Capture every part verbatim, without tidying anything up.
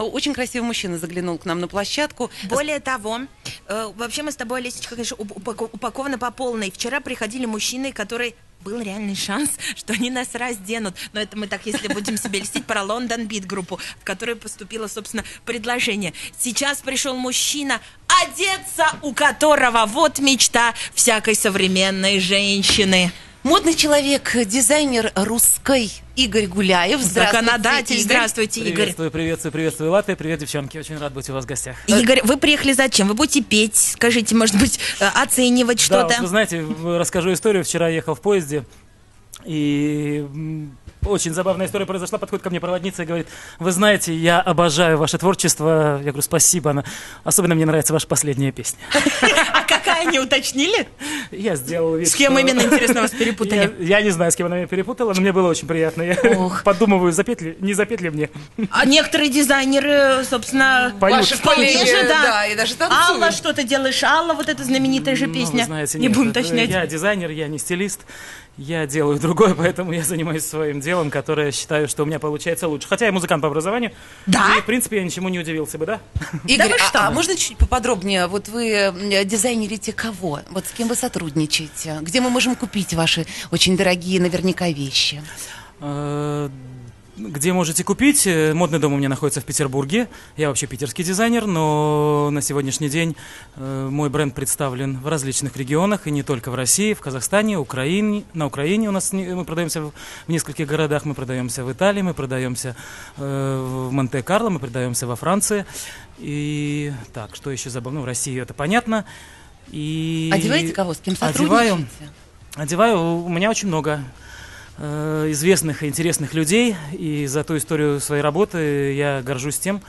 очень красивый мужчина заглянул к нам на площадку. Более того, э, вообще мы с тобой, Олесечка, конечно, упако- упакованы по полной. Вчера приходили мужчины, которые... Был реальный шанс, что они нас разденут. Но это мы так, если будем себе льстить, про Лондон Бит группу, в которой поступило, собственно, предложение. Сейчас пришел мужчина, одеться у которого вот мечта всякой современной женщины. Модный человек, дизайнер русской Игорь Гуляев. Здравствуйте, Законодатель. Игорь. Здравствуйте, Игорь. Приветствую, приветствую, приветствую, Латвия. Привет, девчонки. Очень рад быть у вас в гостях. Игорь, вы приехали зачем? Вы будете петь? Скажите, может быть, оценивать Да, что-то? вот вы знаете, расскажу историю. Вчера ехал в поезде, и м, очень забавная история произошла. Подходит ко мне проводница и говорит: вы знаете, я обожаю ваше творчество. Я говорю: спасибо. Она... Особенно мне нравится ваша последняя песня. А какая, не уточнили? Я сделал вид, С кем что- именно, интересно, вас перепутали? Я, я не знаю, с кем она меня перепутала, но мне было очень приятно. Я Ох. подумываю, запетли, не запетли мне. А некоторые дизайнеры, собственно, Поют. Ваши коллеги, же, да. да, и даже танцуют. Алла, что ты делаешь? Алла, вот эта знаменитая же Ну, песня. вы знаете, не нет, будем это- уточнять. Я дизайнер, я не стилист. Я делаю другое, поэтому я занимаюсь своим делом, которое считаю, что у меня получается лучше. Хотя я музыкант по образованию. Да? И, в принципе, я ничему не удивился бы, да? Игорь, Да вы а- что? а, можно чуть поподробнее? Вот вы э, дизайнерите кого? Вот с кем вы сотрудничаете? Где мы можем купить ваши очень дорогие наверняка вещи? Э, Где можете купить? Э, Модный дом у меня находится в Петербурге. Я вообще питерский дизайнер, но на сегодняшний день э, мой бренд представлен в различных регионах, и не только в России, в Казахстане, Украине. На Украине у нас не- мы продаемся в в нескольких городах, мы продаемся в Италии, мы продаемся э, в Монте-Карло, мы продаемся во Франции. И так, что еще забыл? Ну, в России это понятно. И Одеваете кого? С кем Одеваю. сотрудничаете? Одеваю, у меня очень много э, известных и интересных людей, и за ту историю своей работы я горжусь тем,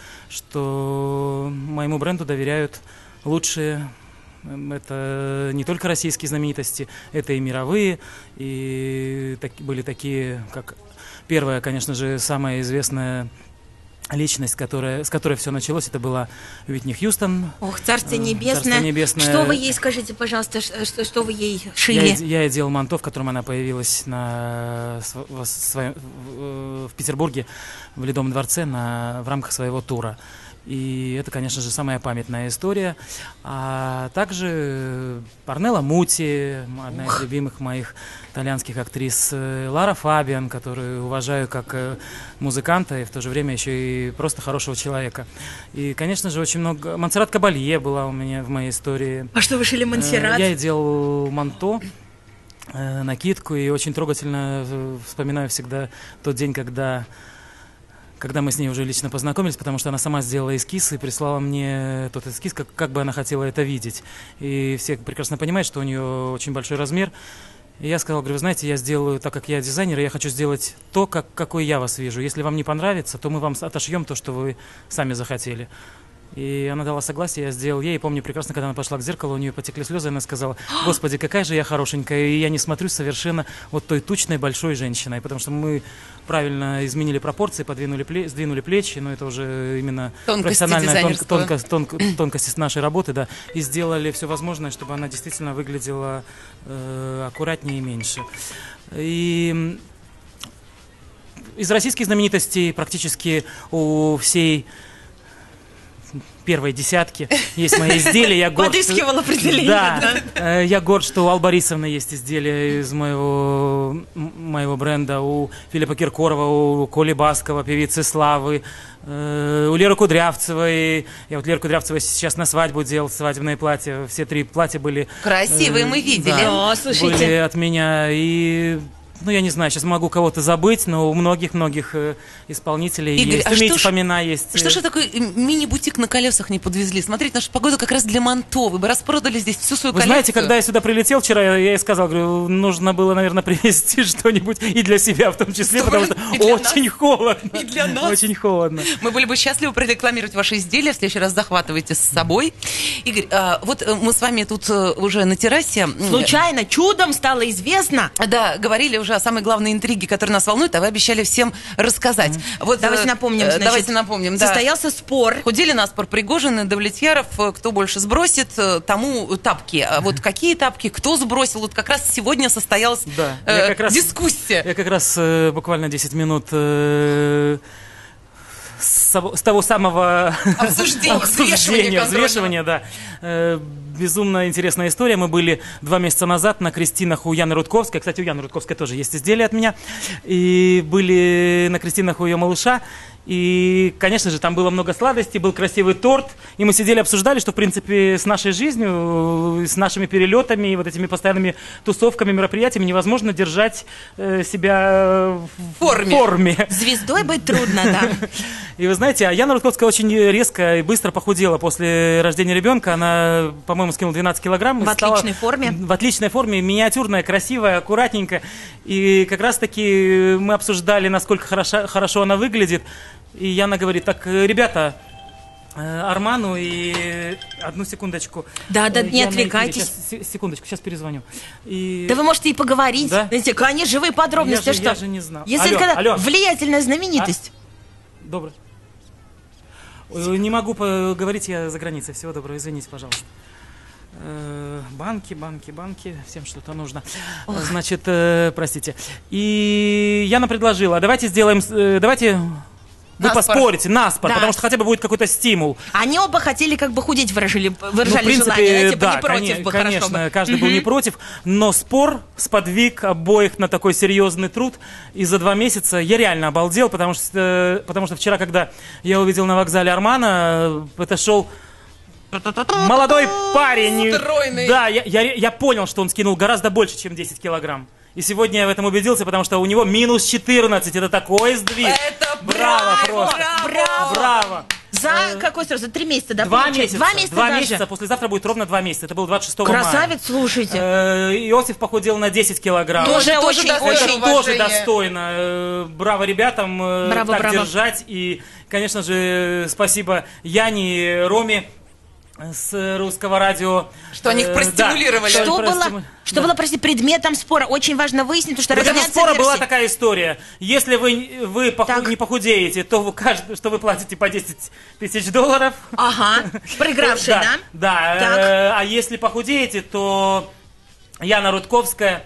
что моему бренду доверяют лучшие. Эм, Это не только российские знаменитости, это и мировые, и так- были такие, как первая, конечно же, самая известная личность, которая, с которой все началось, это была Уитни Хьюстон. Ох, Царствие Э, Небесное. Царствие Небесное. Что вы ей, скажите, пожалуйста, ш- что, что вы ей Я, шили? и- я и делал манто, в котором она появилась на, св- в, своем- в- в Петербурге, в Ледовом дворце, на, в рамках своего тура. И это, конечно же, самая памятная история. А также Парнелла Мути, одна из любимых моих итальянских актрис, э, Лара Фабиан, которую уважаю как э, музыканта и в то же время еще и просто хорошего человека. И, конечно же, очень много... Монсеррат Кабалье была у меня в моей истории. А что вы шили, Э, Монсеррат? Я и делал манто, э, накидку, и очень трогательно э, вспоминаю всегда тот день, когда, когда мы с ней уже лично познакомились, потому что она сама сделала эскиз и прислала мне тот эскиз, как, как бы она хотела это видеть. И все прекрасно понимают, что у нее очень большой размер. И я сказал, говорю: вы знаете, я сделаю, так как я дизайнер, и я хочу сделать то, как, какой я вас вижу. Если вам не понравится, то мы вам отошьем то, что вы сами захотели. И она дала согласие, я сделал ей. И помню прекрасно, когда она пошла к зеркалу, у нее потекли слезы, и она сказала: господи, какая же я хорошенькая, и я не смотрю совершенно вот той тучной большой женщиной, потому что мы правильно изменили пропорции, подвинули пле- сдвинули плечи, но это уже именно Тонкости профессиональная тон- дизайнерского. тонко- тонко- тонкости нашей работы, да, и сделали все возможное, чтобы она действительно выглядела э, аккуратнее и меньше. И м, из российских знаменитостей практически у всей первой десятки есть мои изделия. Я горд, что- Подыскивал определение, Да, э, я горд, что у Аллы Борисовны есть изделия из моего, м- моего бренда, у Филиппа Киркорова, у Коли Баскова, певицы Славы, э, у Леры Кудрявцевой. Я вот Леру Кудрявцевой сейчас на свадьбу делал свадебное платье. Все три платья были... Красивые, э, мы видели. да, О, слушайте. были от меня. И... Ну, я не знаю, сейчас могу кого-то забыть, но у многих-многих э, исполнителей Игорь, есть. а У Мити что ж- Фомина есть. Что же такой э, мини-бутик на колесах не подвезли? Смотрите, наша погода как раз для манто. Вы бы распродали здесь всю свою Вы коллекцию. знаете, когда я сюда прилетел вчера, я ей сказал, говорю, нужно было, наверное, привезти что-нибудь и для себя в том числе, потому что И для очень холодно. И для нас. Очень холодно. Мы были бы счастливы прорекламировать ваши изделия. В следующий раз захватывайте с собой. Игорь, а, вот э, мы с вами тут э, уже на террасе. м, Случайно, чудом стало известно. Да, говорили уже о самой главной интриге, которые нас волнуют, а вы обещали всем рассказать. Вот, Давайте э, напомним, э, значит, давайте напомним, да. Состоялся спор. Худели на спор Пригожин и Давлетьяров, э, кто больше сбросит, э, тому тапки. А вот какие тапки, кто сбросил, вот как раз сегодня состоялась Да, э, я как раз- дискуссия. Я как раз э, буквально десять минут э, с, с того самого обсуждения, обсуждения, взвешивания, да. Э, безумно интересная история. Мы были два месяца назад на крестинах у Яны Рудковской. Кстати, у Яны Рудковской тоже есть изделия от меня. И были на крестинах у ее малыша. И, конечно же, там было много сладостей, был красивый торт. И мы сидели, обсуждали, что, в принципе, с нашей жизнью, с нашими перелетами и вот этими постоянными тусовками, мероприятиями невозможно держать э, себя в форме. форме. Звездой быть трудно, да. И вы знаете, а Яна Рудковская очень резко и быстро похудела после рождения ребенка. Она, по-моему, скинула двенадцать килограмм. В отличной форме. В отличной форме, миниатюрная, красивая, аккуратненькая. И как раз-таки мы обсуждали, насколько хорошо, хорошо она выглядит. И Яна говорит: так, ребята, Арману и... Одну секундочку. Да, да, не Яна, отвлекайтесь. Сейчас, секундочку, сейчас перезвоню. И... Да вы можете и поговорить. Да? Знаете, конечно, живые подробности. Я же, что? я же не знал. Если алло, когда алло. влиятельная знаменитость. А? Добрый. Не могу поговорить, я за границей. Всего доброго, извините, пожалуйста. Банки, банки, банки, всем что-то нужно. Ох. Значит, э, простите. И Яна предложила: давайте сделаем, э, давайте вы наспор. поспорите, наспор, да. потому что хотя бы будет какой-то стимул. Они оба хотели как бы худеть, выражали, выражали ну, в принципе, желание. Типа да, не против конечно, бы, конечно, хорошо бы. каждый угу. был не против, но спор сподвиг обоих на такой серьезный труд. И за два месяца я реально обалдел, потому что, потому что вчера, когда я увидел на вокзале Армана, это шел молодой парень. Стройный. Да, я, я, я понял, что он скинул гораздо больше, чем десять килограмм. И сегодня я в этом убедился, потому что у него минус четырнадцать. Это такой сдвиг. Это браво, браво, просто. браво. Браво. За какой срок? За три месяца, да? Два получается? месяца. Два месяца Два даже. месяца. Послезавтра будет ровно два месяца. Это было двадцать шестого мая. Красавец, слушайте. Э, Иосиф похудел на десять килограмм. Тоже Это очень, тоже очень. Это тоже достойно. Э, Браво ребятам э, Браво, так браво. держать. И, конечно же, спасибо Яне, Роме с русского радио. Что они их Э, простимулировали. да, Что было, простиму- что да. было, простите, предметом спора? Очень важно выяснить, потому что Вот этого разняться спора версии. была такая история. Если вы, вы поху- Так. не похудеете, то вы, кажд- что вы платите по десять тысяч долларов. Ага, проигравший, да? Да. Так. э, А если похудеете, то Яна Рудковская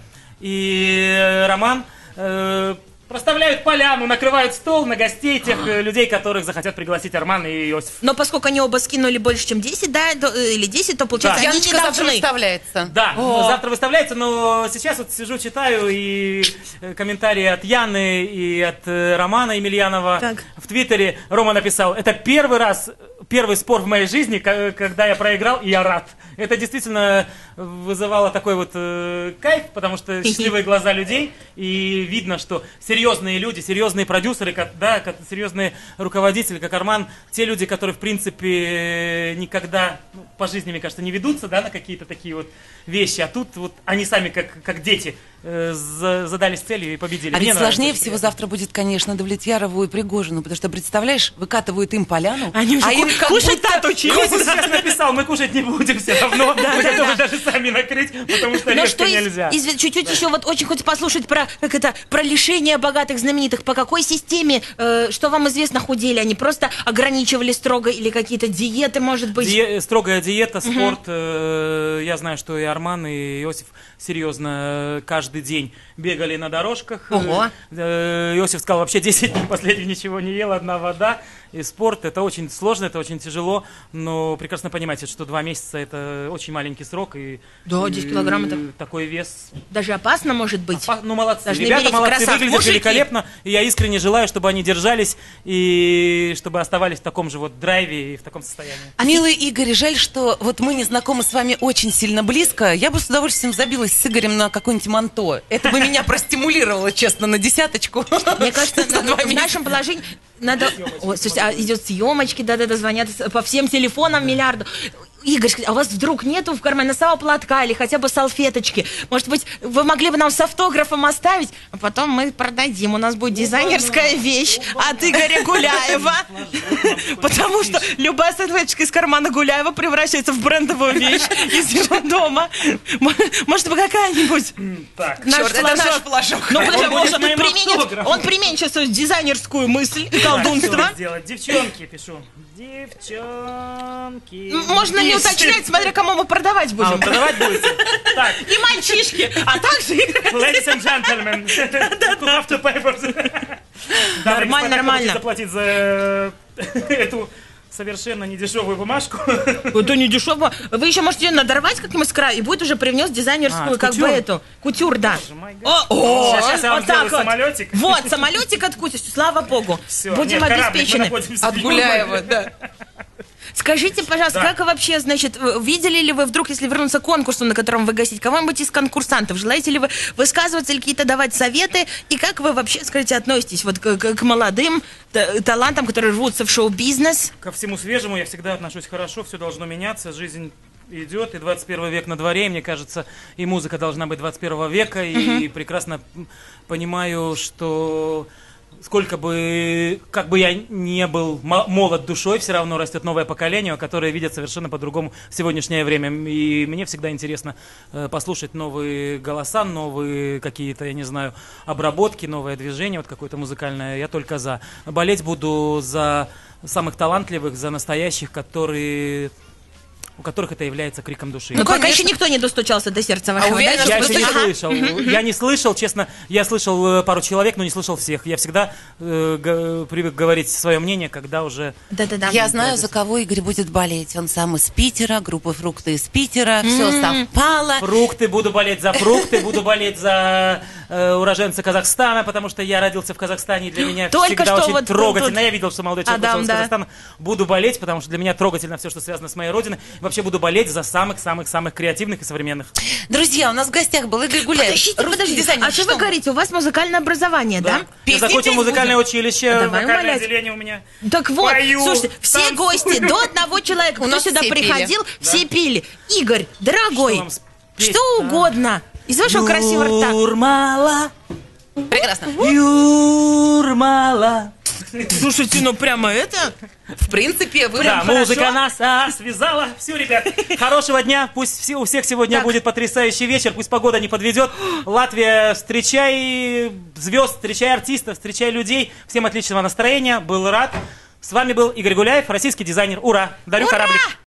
и э, Роман э, проставляют поляну, накрывают стол на гостей, тех э, людей, которых захотят пригласить Арман и Иосиф. Но поскольку они оба скинули больше, чем десять, да, то- э, или десять, то получается, Да. они не Яночка завтра должны. выставляется. Да, О. завтра выставляется, но сейчас вот сижу, читаю и э, комментарии от Яны и от э, Романа Емельянова Так. в Твиттере. Рома написал: это первый раз, первый спор в моей жизни, ка- когда я проиграл, и я рад. Это действительно вызывало такой вот э, кайф, потому что счастливые глаза людей, и видно, что серьезные люди, серьезные продюсеры, как, да, как, серьезные руководители, как Арман, те люди, которые, в принципе, никогда ну, по жизни, мне кажется, не ведутся, да, на какие-то такие вот вещи, а тут вот они сами, как, как дети, э, за- задались целью и победили. А Мне ведь нравится, сложнее очень всего приятно. завтра будет, конечно, Давлетьярову и Пригожину, потому что, представляешь, выкатывают им поляну, Они уже а им ку- как кушать будто- отучились. Костя сейчас написал: мы кушать не будем все равно, мы готовы даже сами накрыть, потому что Ну резко что, из- нельзя. из- чуть-чуть еще вот очень хочется послушать про, как это, про лишение богатых знаменитых. По какой системе, э, что вам известно, худели они? Просто ограничивали строго или какие-то диеты, может быть? Ди- строгая диета, спорт. э, Я знаю, что и Арман, и Иосиф серьезно э, каждый день бегали на дорожках. Ого. Э, Иосиф сказал: вообще десять дней последних ничего не ел, одна вода. И спорт — это очень сложно, это очень тяжело, но прекрасно понимаете, что два месяца — это очень маленький срок. И, Да, десять килограмм это- и такой вес. Даже опасно, может быть? Опа- Ну, молодцы. Даже не Ребята берите, молодцы, красавцы. выглядят Мужики. великолепно. И я искренне желаю, чтобы они держались и чтобы оставались в таком же вот драйве и в таком состоянии. А, милый Игорь, жаль, что вот мы не знакомы с вами очень сильно близко. Я бы с удовольствием забилась с Игорем на какое-нибудь манто. Это бы меня простимулировало, честно, на десяточку. Мне кажется, За на- два в месяца. нашем положении надо... О, слушайте, а идет съемочки, да-да-да, звонят по всем телефонам миллиарду. Игорь, скажите, а у вас вдруг нету в кармане носового платка или хотя бы салфеточки? Может быть, вы могли бы нам с автографом оставить, а потом мы продадим. У нас будет дизайнерская вещь от Игоря Гуляева. Потому что любая салфеточка из кармана Гуляева превращается в брендовую вещь из его дома. Может быть, какая-нибудь... Так. Наш Чёрт, это флажок. наш флажок. Ну, Он подожди, будет он, моим применит, автографом. он применит сейчас свою дизайнерскую мысль и Так, колдунство. что сделать? Девчонки, пишу. Девчонки. Можно не уточнять, смотря кому мы продавать А, будем. вы продавать будете? Так, И мальчишки, а также играть. ladies and gentlemen, you have to pay for the- Да, Нормально, вы, господа, нормально. хотите заплатить за эту совершенно недешевую бумажку. Это не дешево. Вы еще можете ее надорвать как-нибудь с края, и будет уже привнес дизайнерскую, А, как кутюр? бы эту. Кутюр, да. Боже, О, о, Сейчас, сейчас я вам вот так сделаю вот. самолетик. Вот, самолетик откусишь, слава богу. Все, Будем нет, кораблик, мы обеспечены. находимся От в Гуляева, Юморе. да. Скажите, пожалуйста, Да. как вы вообще, значит, вы- видели ли вы вдруг, если вернуться к конкурсу, на котором вы гостите, кого-нибудь из конкурсантов? Желаете ли вы высказываться или какие-то давать советы? И как вы вообще, скажите, относитесь вот к, к- к молодым та- талантам, которые рвутся в шоу-бизнес? Ко всему свежему я всегда отношусь хорошо, все должно меняться, жизнь идет, и двадцать первый век на дворе, и мне кажется, и музыка должна быть двадцать первого века, и прекрасно понимаю, что сколько бы, как бы я не был мо- молод душой, все равно растет новое поколение, которое видит совершенно по-другому в сегодняшнее время. И мне всегда интересно э, послушать новые голоса, новые какие-то, я не знаю, обработки, новое движение, вот какое-то музыкальное. Я только за. Болеть буду за самых талантливых, за настоящих, которые... у которых это является криком души. Ну, пока конечно. еще никто не достучался до сердца вашего, уверена, да? что Я вы еще не Ага. слышал. Я не слышал, честно. Я слышал э, пару человек, но не слышал всех. Я всегда э, г- привык говорить свое мнение, когда уже... Да-да-да. Я знаю, за кого Игорь будет болеть. Он сам из Питера, группа «Фрукты» из Питера. Все совпало. Фрукты, буду болеть за фрукты, буду болеть за э, уроженца Казахстана, потому что я родился в Казахстане, и для меня Только всегда что очень вот трогательно. тут Я видел, что молодой человек Адам, пришел из да. Казахстана. Буду болеть, потому что для меня трогательно все, что связано с моей родиной. Вообще буду болеть за самых-самых-самых креативных и современных. Друзья, у нас в гостях был Игорь Гуляев. Подождите, русский подождите. дизайнер. А что вы мы? говорите? У вас музыкальное образование, да? Я Песни закончил петь музыкальное будем? училище, Давай вокальное умолять. отделение у меня. Так вот, Пою, слушайте, все танцую. гости до одного человека, У кто нас сюда все пели. приходил, все пили. Игорь, дорогой, Что вам спеть? что угодно. Из вашего красивого рта. Юрмала, Прекрасно. Юрмала. Слушайте, ну прямо это... В принципе, вы Да, прям музыка хорошо. нас а, связала. Все, ребят, хорошего дня. Пусть все, у всех сегодня Так. будет потрясающий вечер. Пусть погода не подведет. Латвия, встречай звезд, встречай артистов, встречай людей. Всем отличного настроения. Был рад. С вами был Игорь Гуляев, российский дизайнер. Ура! Дарю Ура! кораблик.